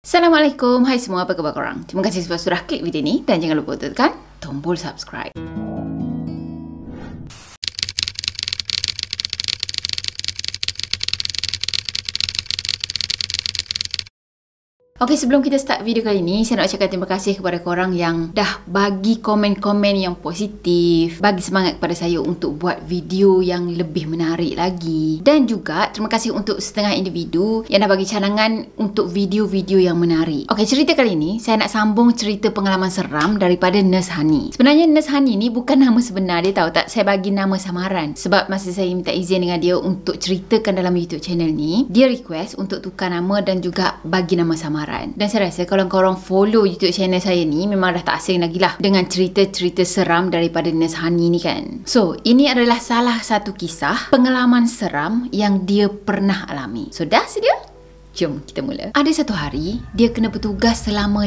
Assalamualaikum, hai semua, apa khabar korang? Terima kasih sebab sudah klik video ni dan jangan lupa tekan tombol subscribe. Okey, sebelum kita start video kali ni, saya nak ucapkan terima kasih kepada korang yang dah bagi komen-komen yang positif, bagi semangat kepada saya untuk buat video yang lebih menarik lagi. Dan juga terima kasih untuk setengah individu yang dah bagi cadangan untuk video-video yang menarik. Okey, cerita kali ni saya nak sambung cerita pengalaman seram daripada Nurse Hani. Sebenarnya Nurse Hani ni bukan nama sebenar dia, tahu tak? Saya bagi nama samaran sebab masa saya minta izin dengan dia untuk ceritakan dalam YouTube channel ni, dia request untuk tukar nama dan juga bagi nama samaran. Dan saya rasa kalau korang follow YouTube channel saya ni, memang dah tak asing lagi lah dengan cerita-cerita seram daripada Nurse Hani ni kan. So, ini adalah salah satu kisah pengalaman seram yang dia pernah alami. So, dah sedia? Jom kita mula. Ada satu hari, dia kena bertugas selama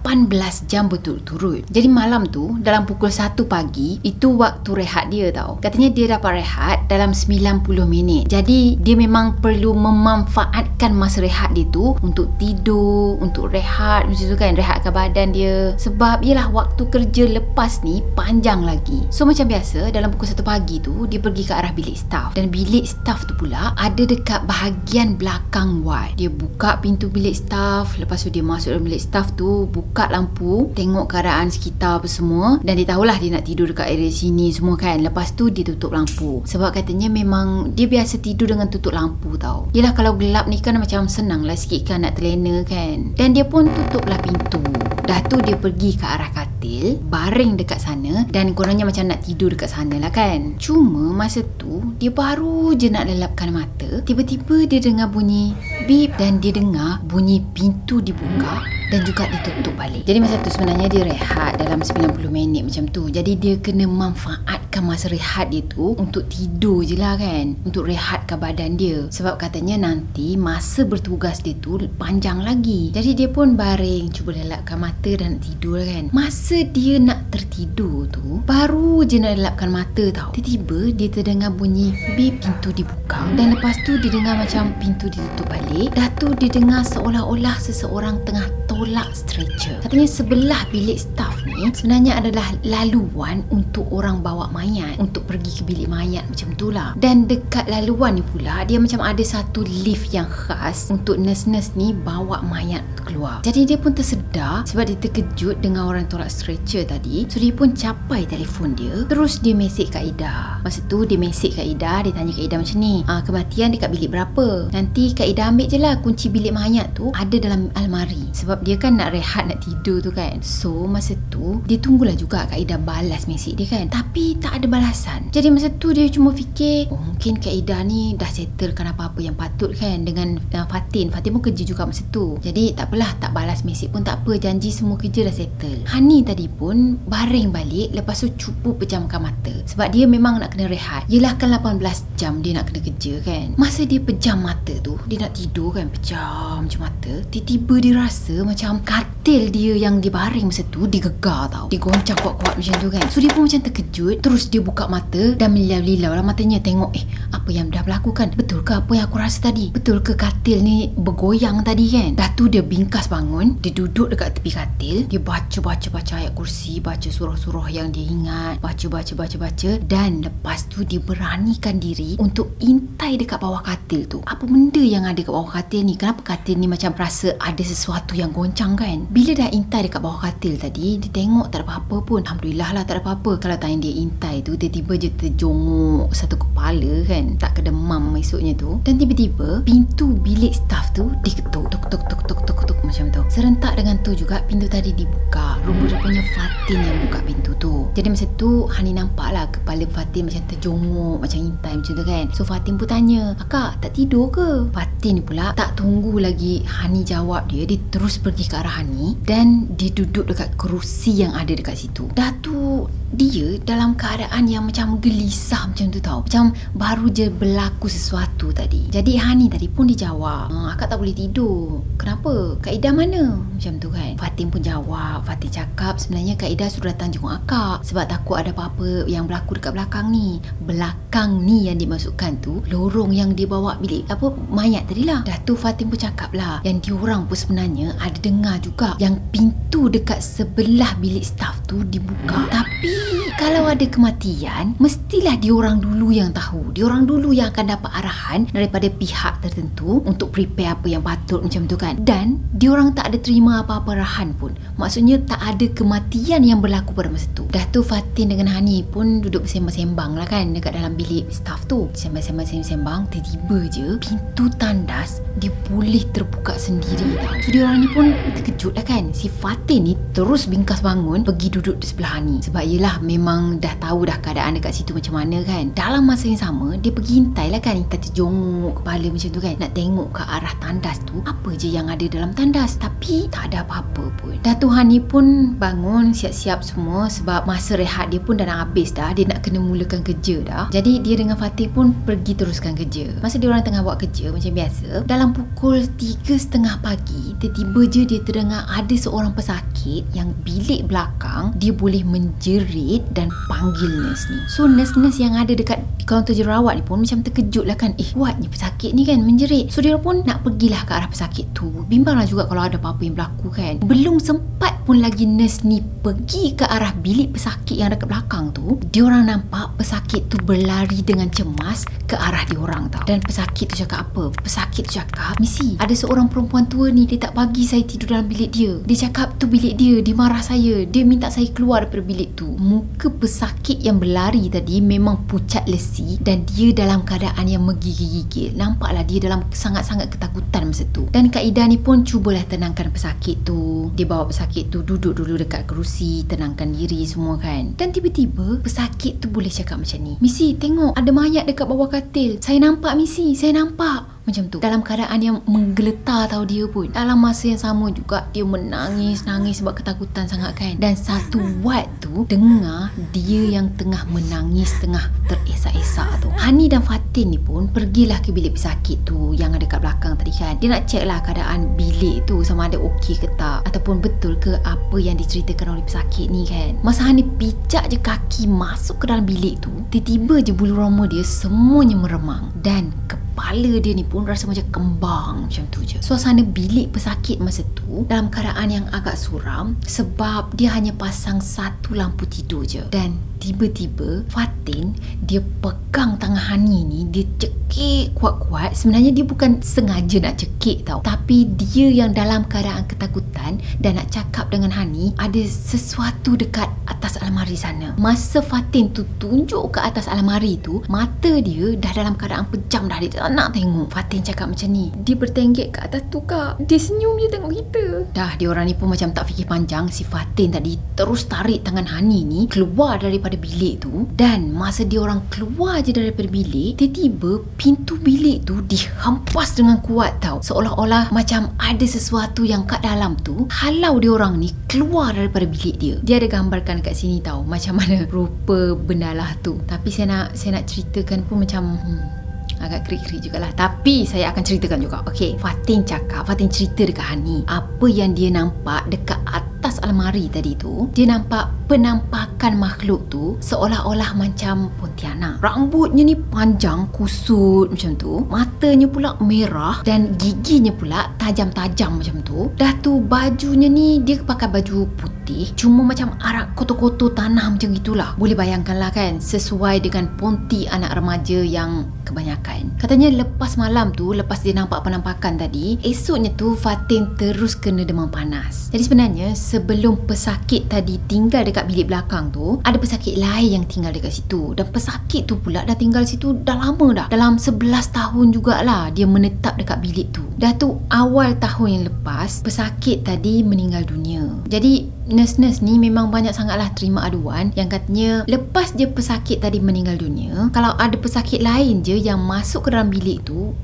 18 jam berturut-turut. Jadi malam tu, dalam pukul 1 pagi, itu waktu rehat dia tau. Katanya dia dapat rehat dalam 90 minit. Jadi dia memang perlu memanfaatkan masa rehat dia tu untuk tidur, untuk rehat macam tu kan, rehatkan badan dia. Sebab yelah waktu kerja lepas ni panjang lagi. So macam biasa, dalam pukul 1 pagi tu, dia pergi ke arah bilik staff. Dan bilik staff tu pula ada dekat bahagian belakang ward. Dia buka pintu bilik staff, lepas tu dia masuk dalam bilik staff tu, buka lampu, tengok keadaan sekitar apa semua, dan dia tahulah dia nak tidur dekat area sini semua kan. Lepas tu dia tutup lampu sebab katanya memang dia biasa tidur dengan tutup lampu tau. Yelah kalau gelap ni kan macam senang lah sikit kan nak terlena kan. Dan dia pun tutuplah pintu. Dah tu dia pergi ke arah katil, baring dekat sana, dan kononnya macam nak tidur dekat sana lah kan. Cuma masa tu dia baru je nak lelapkan mata, tiba-tiba dia dengar bunyi bip dan dia dengar bunyi pintu dibuka dan juga ditutup balik. Jadi masa tu sebenarnya dia rehat dalam 90 minit macam tu. Jadi dia kena manfaatkan masa rehat dia tu untuk tidur je lah kan, untuk rehatkan badan dia. Sebab katanya nanti masa bertugas dia tu panjang lagi. Jadi dia pun baring, cuba lelapkan mata dan nak tidur kan. Masa dia nak tertidur tu, baru je nak lelapkan mata tau, tiba-tiba dia terdengar bunyi bip, pintu dibuka. Dan lepas tu dia dengar macam pintu ditutup balik. Dah tu dia dengar seolah-olah seseorang tengah tolak stretcher. Katanya sebelah bilik staff ni sebenarnya adalah laluan untuk orang bawa mayat, untuk pergi ke bilik mayat macam tu lah. Dan dekat laluan ni pula dia macam ada satu lift yang khas untuk nurse-nurse ni bawa mayat keluar. Jadi dia pun tersedar sebab dia terkejut dengan orang tolak stretcher tadi. So dia pun capai telefon dia, terus dia mesej kat Ida. Masa tu dia mesej kat Ida, dia tanya kat Ida macam ni, kematian dekat bilik berapa? Nanti Kak Ida ambil je lah kunci bilik mayat tu, ada dalam almari. Sebab dia kan nak rehat, nak tidur tu kan. So masa tu dia tunggulah juga Kak Ida balas mesej dia kan, tapi tak ada balasan. Jadi masa tu dia cuma fikir, mungkin Kak Ida ni dah settlekan apa-apa yang patut kan dengan Fatin. Fatin pun kerja juga masa tu. Jadi tak apalah, tak balas mesej pun tak apa, janji semua kerja dah settle. Hani tadi pun baring balik, lepas tu cuba pejamkan mata sebab dia memang nak kena rehat. Yelah kan 18 jam dia nak kena kerja kan. Masa dia pejam mata tu, dia nak tidur kan, pejam je mata, tiba-tiba dia rasa macam katil dia yang dia baring masa tu digegar tau, digoncang kuat-kuat macam tu kan. So dia pun macam terkejut, terus dia buka mata dan melilau-lilau lah matanya, tengok apa yang dah berlaku kan, betul ke apa yang aku rasa tadi, betul ke katil ni bergoyang tadi kan. Dah tu dia bingkas bangun, dia duduk dekat tepi katil, dia baca ayat kursi, baca surah-surah yang dia ingat, baca, dan lepas tu dia beranikan diri untuk intai dekat bawah katil tu. Apa benda yang ada kat bawah katil ni? Kenapa katil ni macam rasa ada sesuatu yang goncang kan? Bila dah intai dekat bawah katil tadi, dia tengok tak ada apa-apa pun. Alhamdulillah lah tak ada apa-apa. Kalau time dia intai tu, tiba-tiba je terjongok satu kepala kan, tak kedemam esoknya tu. Dan tiba-tiba pintu bilik staff tu diketuk, tuk macam tu. Serentak dengan tu juga pintu tadi dibuka. Rupa-rupanya Fatin yang buka pintu tu. Jadi masa tu Hani nampak lah kepala Fatin macam terjongok, macam intai macam tu kan. So Fatin pun tanya, "Akak tak tidur ke?" Fatin ni pula tak tunggu lagi Hani jawab dia terus pergi ke arah Hani dan dia duduk dekat kerusi yang ada dekat situ. Dah tu dia dalam keadaan yang macam gelisah macam tu tau. Macam baru je berlaku sesuatu tadi. Jadi Hani tadi pun dia jawab, akak tak boleh tidur. Kenapa? Kak Ida mana? Macam tu kan. Fatin pun jawab. Fatin cakap sebenarnya Kak Ida sudah datang jenguk akak sebab takut ada apa-apa yang berlaku dekat belakang ni. Belakang ni yang dimasukkan tu lorong yang dia bawa bilik mayat tadi lah. Dah tu Fatin pun cakap lah yang diorang pun sebenarnya ada dengar juga yang pintu dekat sebelah bilik staff tu dibuka. Tapi kalau ada kematian, mestilah diorang dulu yang tahu. Diorang dulu yang akan dapat arahan daripada pihak tertentu untuk prepare apa yang patut macam tu kan. Dan diorang tak ada terima apa-apa arahan pun. Maksudnya tak ada kematian yang berlaku pada masa tu. Dah tu Fatin dengan Hani pun duduk bersembang-sembang lah kan dekat dalam bilik staff tu. Sembang-sembang, tiba-tiba je pintu tandas dia boleh terbuka sendiri tau. So diorang ni pun terkejut lah kan. Si Fatin ni terus bingkas bangun pergi duduk di sebelah Hani. Sebab yelah memang dah tahu dah keadaan dekat situ macam mana kan. Dalam masa yang sama dia pergi hintai lah kan. Hintai terjonguk kepala macam tu kan, nak tengok ke arah tandas tu apa je yang ada dalam tandas. Tapi tak ada apa-apa pun. Dah tu Hani pun bangun siap-siap semua sebab masa rehat dia pun dah nak habis dah. Dia nak kena mulakan kerja dah. Jadi dia dengan Fatin pun pergi teruskan kerja. Masa dia orang tengah buat kerja macam biasa, dalam pukul 3:30 pagi tiba-tiba je dia terdengar ada seorang pesakit yang bilik belakang dia boleh menjerit dan panggil nurse ni. So nurse-nurse yang ada dekat kaunter jerawat ni pun macam terkejut lah kan. Kuatnya pesakit ni kan menjerit. So dia pun nak pergilah ke arah pesakit tu. Bimbang lah juga kalau ada apa-apa yang berlaku kan. Belum sempat pun lagi nurse ni pergi ke arah bilik pesakit yang dekat belakang tu, diorang nampak pesakit tu berlari dengan cemas ke arah diorang tau. Dan pesakit tu cakap apa? Pesakit tu cakap, "Missy, ada seorang perempuan tua ni, dia tak bagi saya tidur dalam bilik dia. Dia cakap tu bilik dia, dia marah saya, dia minta saya keluar daripada bilik tu." Muka pesakit yang berlari tadi memang pucat lesi dan dia dalam keadaan yang menggigil-gigil. Nampaklah dia dalam sangat-sangat ketakutan masa tu. Dan Kak Ida ni pun cubalah tenangkan pesakit tu. Dia bawa pesakit tu duduk dulu dekat kerusi, tenangkan diri semua kan. Dan tiba-tiba pesakit tu boleh cakap macam ni, "Missy, tengok ada mayat dekat bawah katil. Saya nampak Missy, saya nampak." Macam tu. Dalam keadaan yang menggeletar tahu dia pun. Dalam masa yang sama juga dia menangis sebab ketakutan sangat kan. Dan satu ward tu dengar dia yang tengah menangis, tengah teresak-esak tu. Hani dan Fatin ni pun pergilah ke bilik pesakit tu yang ada kat belakang tadi kan. Dia nak check lah keadaan bilik tu sama ada okey ke tak, ataupun betul ke apa yang diceritakan oleh pesakit ni kan. Masa Hani pijak je kaki masuk ke dalam bilik tu, tiba-tiba je bulu roma dia semuanya meremang dan kepala dia ni pun rasa macam kembang macam tu je. Suasana bilik pesakit masa tu dalam keadaan yang agak suram sebab dia hanya pasang satu lampu tidur je. Dan tiba-tiba Fatin dia pegang tangan Hani ni, dia cekik kuat-kuat. Sebenarnya dia bukan sengaja nak cekik tau, tapi dia yang dalam keadaan ketakutan dan nak cakap dengan Hani ada sesuatu dekat atas almari sana. Masa Fatin tu tunjuk ke atas almari tu, mata dia dah dalam keadaan pejam dah. Dia tak nak tengok. Fatin cakap macam ni, "Dia bertenggek ke atas tu kak. Dia senyum je tengok kita." Dah diorang ni pun macam tak fikir panjang. Si Fatin tadi terus tarik tangan Hani ni keluar daripada bilik tu. Dan masa diorang keluar je daripada bilik, tiba-tiba pintu bilik tu dihempas dengan kuat tau. Seolah-olah macam ada sesuatu yang kat dalam tu halau diorang ni keluar daripada bilik dia. Dia ada gambarkan kat sini tau macam mana rupa bendalah tu. Tapi saya nak ceritakan pun macam agak krik-krik jugalah. Tapi saya akan ceritakan juga. Okey, Fatin cerita dekat Hani apa yang dia nampak dekat atas almari tadi tu. Dia nampak penampakan makhluk tu seolah-olah macam Pontianak. Rambutnya ni panjang kusut macam tu, matanya pula merah dan giginya pula tajam-tajam macam tu. Dah tu bajunya ni dia pakai baju putih, cuma macam arak kotor-kotor tanah macam itulah. Boleh bayangkan lah kan, sesuai dengan Ponti anak remaja yang kebanyakan. Katanya lepas malam tu, lepas dia nampak penampakan tadi, esoknya tu Fatin terus kena demam panas. Jadi sebenarnya sebelum pesakit tadi tinggal dekat bilik belakang tu, ada pesakit lain yang tinggal dekat situ. Dan pesakit tu pula dah tinggal situ dah lama dah. Dalam 11 tahun jugalah dia menetap dekat bilik tu. Dah tu awal tahun yang lepas, pesakit tadi meninggal dunia. Jadi nurse-nurse ni memang banyak sangatlah terima aduan yang katanya lepas je pesakit tadi meninggal dunia, kalau ada pesakit lain je yang masuk ke dalam bilik tu,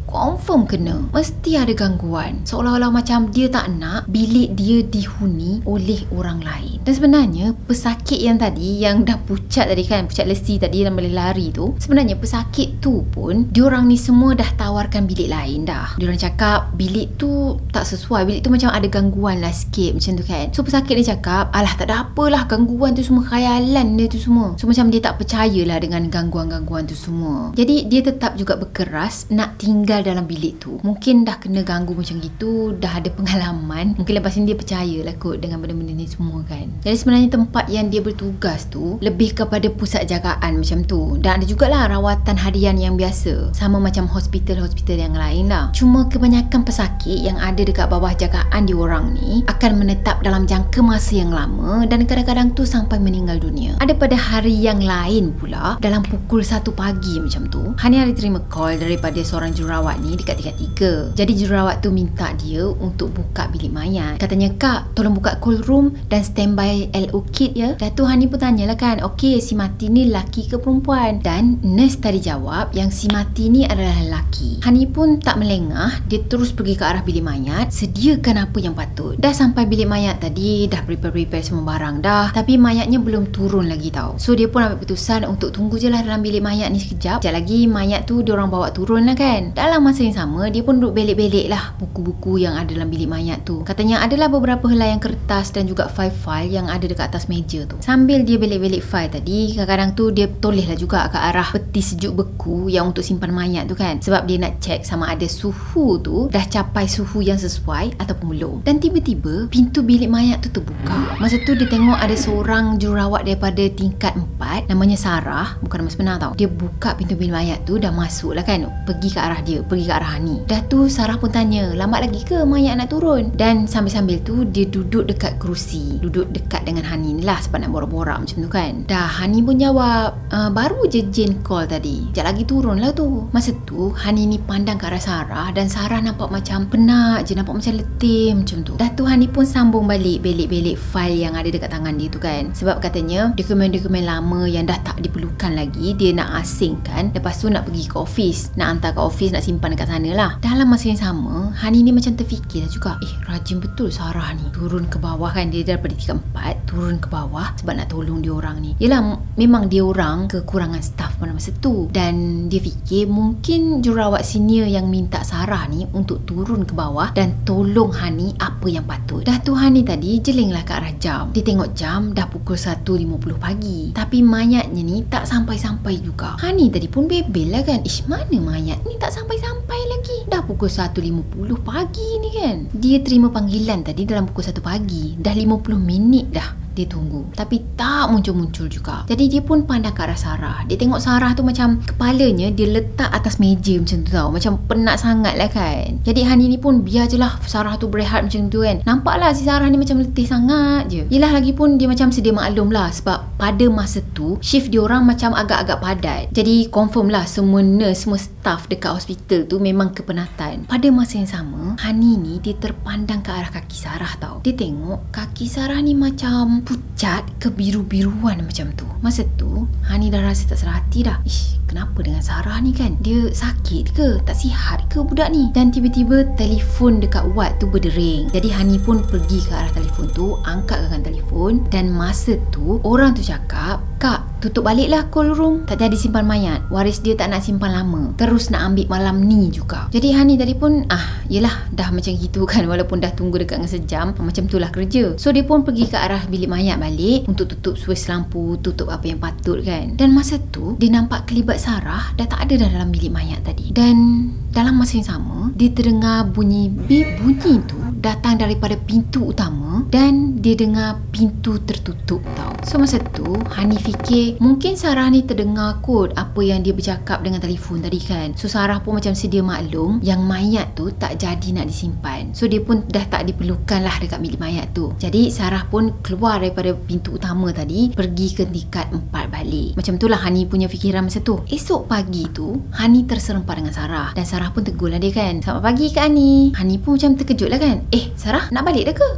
confirm kena. Mesti ada gangguan. Seolah-olah macam dia tak nak bilik dia dihuni oleh orang lain. Dan sebenarnya pesakit yang tadi, yang dah pucat tadi kan, pucat lesi tadi dan boleh lari tu, sebenarnya pesakit tu pun diorang ni semua dah tawarkan bilik lain dah. Diorang cakap bilik tu tak sesuai, bilik tu macam ada gangguan lah sikit macam tu kan. So pesakit dia cakap, alah tak ada apalah, gangguan tu semua khayalan dia tu semua. So macam dia tak percayalah dengan gangguan-gangguan tu semua. Jadi dia tetap juga berkeras nak tinggal dalam bilik tu. Mungkin dah kena ganggu macam gitu, dah ada pengalaman, mungkin lepas ni dia percayalah kot dengan benda-benda ni semua kan. Jadi sebenarnya tempat yang dia bertugas tu lebih kepada pusat jagaan macam tu. Dan ada jugalah rawatan harian yang biasa, sama macam hospital-hospital yang lain lah. Cuma kebanyakan pesakit yang ada dekat bawah jagaan diorang ni akan menetap dalam jangka masa yang lama dan kadang-kadang tu sampai meninggal dunia. Ada pada hari yang lain pula, dalam pukul 1 pagi macam tu, Hani ada terima call daripada seorang jururawat ni dekat tingkat 3. Jadi jururawat tu minta dia untuk buka bilik mayat. Katanya, "Kak, tolong buka cold room dan standby LO kit ya." Dah tu Hani pun tanyalah kan, "Okey, si mati ni lelaki ke perempuan?" Dan nurse tadi jawab yang si mati ni adalah lelaki. Hani pun tak melengah, dia terus pergi ke arah bilik mayat, sediakan apa yang patut. Dah sampai bilik mayat tadi, dah prepare semua barang dah, tapi mayatnya belum turun lagi tau. So dia pun ambil keputusan untuk tunggu je lah dalam bilik mayat ni sekejap. Sekejap lagi mayat tu diorang bawa turun lah kan. Dalam masa yang sama, dia pun duduk belik-belik lah buku-buku yang ada dalam bilik mayat tu. Katanya adalah beberapa helaian kertas dan juga file-file yang ada dekat atas meja tu. Sambil dia belik-belik file tadi, kadang-kadang tu dia toleh lah juga ke arah peti sejuk beku yang untuk simpan mayat tu kan. Sebab dia nak check sama ada suhu tu dah capai suhu yang sesuai ataupun belum. Dan tiba-tiba pintu bilik mayat tu terbuka. Masa tu dia tengok ada seorang jururawat daripada tingkat 4, namanya Sarah, bukan nama sebenar tau. Dia buka pintu bilik mayat tu, dah masuk lah kan, pergi ke arah dia, pergi ke arah Hani. Dah tu Sarah pun tanya, "Lambat lagi ke mayat nak turun?" Dan sambil-sambil tu dia duduk dekat kerusi, duduk dekat dengan Hani ni lah sebab nak borak-borak macam tu kan. Dah Hani pun jawab, "Baru je Jane call tadi, sekejap lagi turun lah tu." Masa tu Hani ni pandang ke arah Sarah dan Sarah nampak macam penat je, nampak macam letih macam tu. Dah tu Hani pun sambung balik belik-belik file yang ada dekat tangan dia tu kan. Sebab katanya dokumen-dokumen lama yang dah tak diperlukan lagi dia nak asingkan, lepas tu nak pergi ke office, nak hantar ke office, nak simpan dekat sana lah. Dalam masa yang sama, Hani ni macam terfikir lah juga, rajin betul Sarah ni turun ke bawah kan. Dia daripada tingkat 4 turun ke bawah sebab nak tolong dia orang ni. Yelah, memang dia orang kekurangan staff pada masa tu. Dan dia fikir mungkin jururawat senior yang minta Sarah ni untuk turun ke bawah dan tolong Hani apa yang patut. Dah tu Hani tadi jelinglah ke arah jam. Dia tengok jam dah pukul 1.50 pagi, tapi mayatnya ni tak sampai-sampai juga. Hani tadi pun bebel lah kan, mana mayat ni tak sampai-sampai lagi, dah pukul 1.50 pagi ni kan. Dia terima panggilan tadi dalam pukul 1 pagi, dah 50 minit dah dia tunggu, tapi tak muncul-muncul juga. Jadi dia pun pandang ke arah Sarah. Dia tengok Sarah tu macam kepalanya dia letak atas meja macam tu tau, macam penat sangat lah kan. Jadi Hani ni pun biar je lah Sarah tu berehat macam tu kan. Nampaklah si Sarah ni macam letih sangat je. Yelah, lagi pun dia macam sedia maklum lah sebab pada masa tu shift dia orang macam agak-agak padat. Jadi confirm lah semua nurse, semua staff dekat hospital tu memang kepenatan. Pada masa yang sama, Hani ni dia terpandang ke arah kaki Sarah tau. Dia tengok kaki Sarah ni macam pucat kebiru-biruan macam tu. Masa tu Hani dah rasa tak serah hati dah. Kenapa dengan Sarah ni kan? Dia sakit ke? Tak sihat ke budak ni? Dan tiba-tiba telefon dekat ward tu berdering. Jadi Hani pun pergi ke arah telefon tu, angkat gagang telefon, dan masa tu orang tu cakap, "Kak, tutup baliklah cold room, tak jadi simpan mayat. Waris dia tak nak simpan lama, terus nak ambil malam ni juga." Jadi Hani tadi pun yelah dah macam gitu kan, walaupun dah tunggu dekat dengan sejam, macam tu lah kerja. So dia pun pergi ke arah bilik mayat balik untuk tutup suis lampu, tutup apa yang patut kan. Dan masa tu dia nampak kelibat Sarah dah tak ada dah dalam bilik mayat tadi. Dan dalam masa yang sama dia terdengar bunyi bip. Bunyi tu datang daripada pintu utama dan dia dengar pintu tertutup tau. So masa tu Hani fikir mungkin Sarah ni terdengar kot apa yang dia bercakap dengan telefon tadi kan. So Sarah pun macam sedia maklum yang mayat tu tak jadi nak disimpan. So dia pun dah tak diperlukan lah dekat bilik mayat tu. Jadi Sarah pun keluar daripada pintu utama tadi, pergi ke tingkat 4 balik. Macam tu lah Hani punya fikiran masa tu. Esok pagi tu Hani terserempak dengan Sarah dan Sarah pun tegur lah dia kan, "Selamat pagi Kak Hani." Hani pun macam terkejut lah kan, Sarah nak balik dah ke?" Dan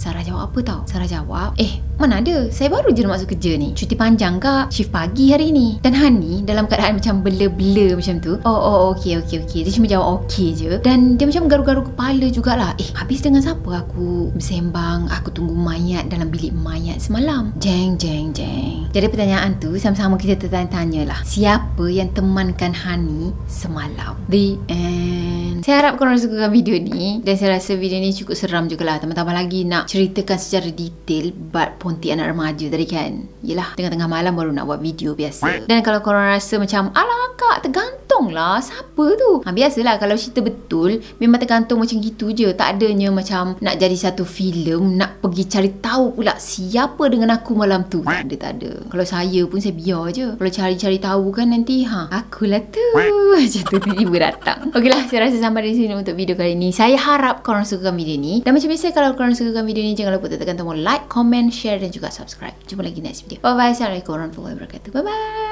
Sarah jawab apa tau? Sarah jawab, mana ada, saya baru je nak masuk kerja ni. Cuti panjang kak, shift pagi hari ni. Dan Hani dalam keadaan macam bela-bela macam tu, okey. Dia cuma jawab okey je. Dan dia macam garu-garu kepala jugalah. Habis dengan siapa aku bersembang, aku tunggu mayat dalam bilik mayat semalam? Jeng. Jadi pertanyaan tu sama-sama kita tertanya-tanya lah, siapa yang temankan Hani semalam? The end. Saya harap korang sukakan video ni. Dan saya rasa video ni cukup seram jugalah. Tambah-tambah lagi nak ceritakan secara detail bab Ponti anak remaja tadi kan. Yelah, tengah-tengah malam baru nak buat video biasa. Dan kalau korang rasa macam, alah kak, tergantung lah siapa tu. Biasalah kalau cerita betul memang tergantung macam gitu je. Tak adanya macam nak jadi satu filem, nak pergi cari tahu pula siapa dengan aku malam tu. Tak ada. Kalau saya pun saya biar je. Kalau cari-cari tahu kan nanti akulah tu macam tu tiba-tiba datang. Okeylah, saya rasa sampai di sini untuk video kali ni. Saya harap korang sukakan video ni. Dan macam biasa, kalau korang sukakan video ni, jangan lupa tekan tombol like, comment, share dan juga subscribe. Jumpa lagi next video. Bye bye. Assalamualaikum warahmatullahi wabarakatuh. Bye bye.